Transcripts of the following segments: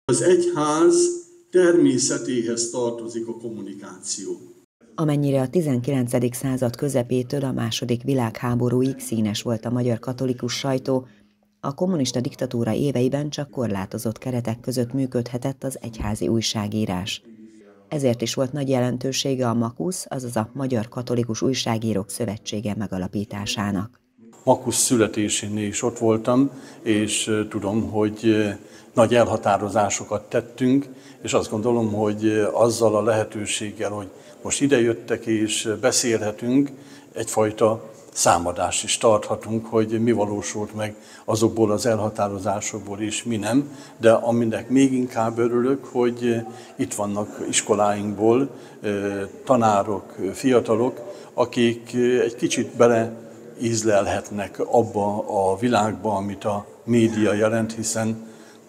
Az egyház természetéhez tartozik a kommunikáció. Amennyire a 19. század közepétől a II. Világháborúig színes volt a magyar katolikus sajtó, a kommunista diktatúra éveiben csak korlátozott keretek között működhetett az egyházi újságírás. Ezért is volt nagy jelentősége a MAKUSZ, azaz a Magyar Katolikus Újságírók Szövetsége megalapításának. MAKUSZ születésénél is ott voltam, és tudom, hogy nagy elhatározásokat tettünk, és azt gondolom, hogy azzal a lehetőséggel, hogy most idejöttek és beszélhetünk, egyfajta számadást is tarthatunk, hogy mi valósult meg azokból az elhatározásokból és mi nem, de aminek még inkább örülök, hogy itt vannak iskoláinkból tanárok, fiatalok, akik egy kicsit beleízlelhetnek abba a világba, amit a média jelent, hiszen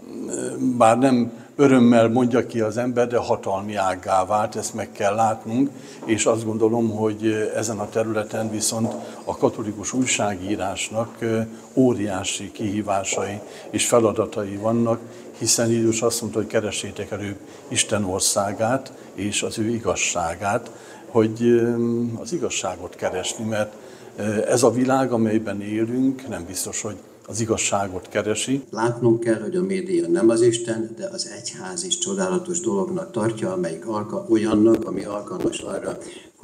bár nem örömmel mondja ki az ember, de hatalmi ággá vált, ezt meg kell látnunk, és azt gondolom, hogy ezen a területen viszont a katolikus újságírásnak óriási kihívásai és feladatai vannak, hiszen Jézus azt mondta, hogy keressétek előbb Isten országát és az ő igazságát, hogy az igazságot keresni, mert ez a világ, amelyben élünk, nem biztos, hogy az igazságot keresi. Látnunk kell, hogy a média nem az Isten, de az egyház is csodálatos dolognak tartja, amelyik olyannak, ami alkalmas arra,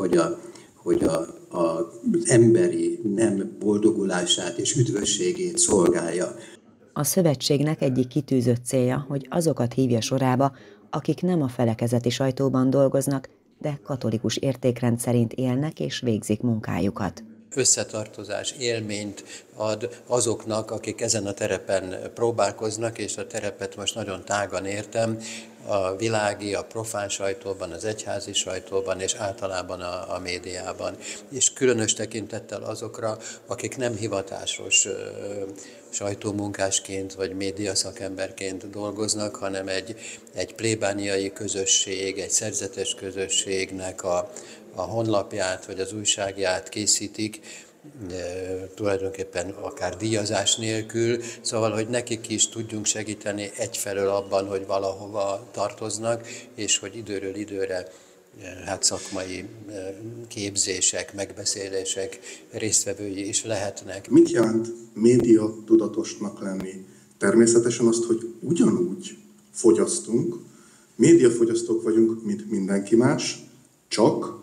hogy az emberi nem boldogulását és üdvösségét szolgálja. A szövetségnek egyik kitűzött célja, hogy azokat hívja sorába, akik nem a felekezeti sajtóban dolgoznak, de katolikus értékrend szerint élnek és végzik munkájukat. Összetartozás élményt ad azoknak, akik ezen a terepen próbálkoznak, és a terepet most nagyon tágan értem, a világi, a profán sajtóban, az egyházi sajtóban, és általában a médiában. És különös tekintettel azokra, akik nem hivatásos sajtómunkásként vagy médiaszakemberként dolgoznak, hanem egy plébániai közösség, egy szerzetes közösségnek a honlapját vagy az újságját készítik, tulajdonképpen akár díjazás nélkül, szóval, hogy nekik is tudjunk segíteni egyfelől abban, hogy valahova tartoznak, és hogy időről időre szakmai képzések, megbeszélések résztvevői is lehetnek. Mit jelent média tudatosnak lenni? Természetesen azt, hogy ugyanúgy fogyasztunk, médiafogyasztók vagyunk, mint mindenki más, csak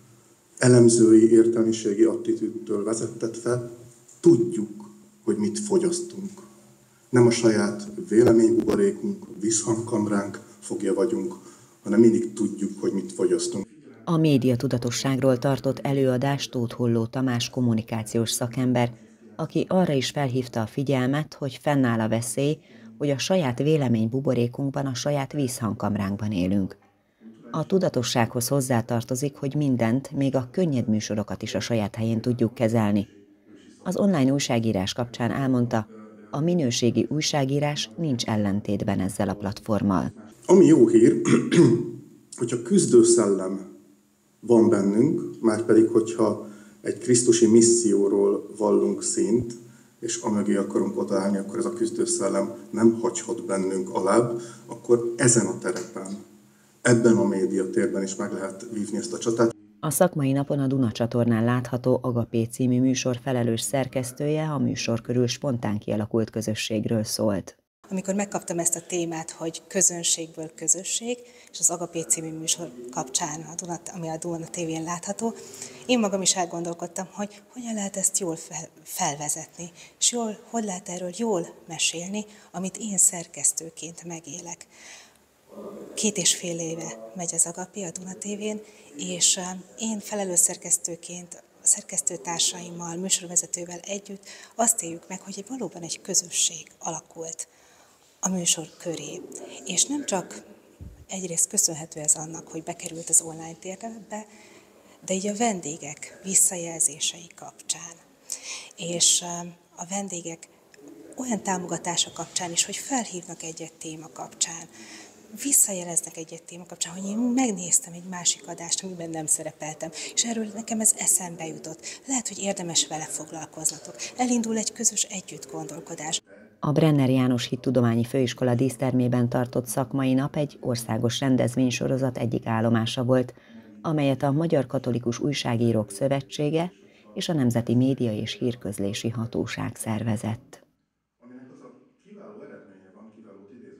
elemzői, értelmiségi attitűdtől vezettetve tudjuk, hogy mit fogyasztunk. Nem a saját véleménybuborékunk, visszhangkamránk fogja vagyunk, hanem mindig tudjuk, hogy mit fogyasztunk. A médiatudatosságról tartott előadást Tóth Holló Tamás kommunikációs szakember, aki arra is felhívta a figyelmet, hogy fennáll a veszély, hogy a saját véleménybuborékunkban, a saját vízhangkamránkban élünk. A tudatossághoz hozzátartozik, hogy mindent, még a könnyed műsorokat is a saját helyén tudjuk kezelni. Az online újságírás kapcsán elmondta, a minőségi újságírás nincs ellentétben ezzel a platformmal. Ami jó hír, hogyha küzdőszellem van bennünk, márpedig hogyha egy krisztusi misszióról vallunk szint, és amögé akarunk odaállni, akkor ez a küzdőszellem nem hagyhat bennünk alább, akkor ezen a terepen, ebben a médiatérben is meg lehet vívni ezt a csatát. A szakmai napon a Duna csatornán látható Agapé című műsor felelős szerkesztője a műsor körül spontán kialakult közösségről szólt. Amikor megkaptam ezt a témát, hogy közönségből közösség, és az Agapé című műsor kapcsán, ami a Duna tévén látható, én magam is elgondolkodtam, hogy hogyan lehet ezt jól felvezetni, és hogy lehet erről jól mesélni, amit én szerkesztőként megélek. 2,5 éve megy az Agapé a Duna tévén, és én felelős szerkesztőként, a szerkesztőtársaimmal, műsorvezetővel együtt azt éljük meg, hogy valóban egy közösség alakult a műsor köré. És nem csak egyrészt köszönhető ez annak, hogy bekerült az online térbe, de így a vendégek visszajelzései kapcsán. És a vendégek olyan támogatása kapcsán is, hogy felhívnak egy-egy téma kapcsán, visszajeleznek egy-egy téma kapcsán, hogy én megnéztem egy másik adást, amiben nem szerepeltem, és erről nekem ez eszembe jutott. Lehet, hogy érdemes vele foglalkoznatok. Elindul egy közös együttgondolkodás. A Brenner János Hittudományi Főiskola dísztermében tartott szakmai nap egy országos rendezvénysorozat egyik állomása volt, amelyet a Magyar Katolikus Újságírók Szövetsége és a Nemzeti Média és Hírközlési Hatóság szervezett.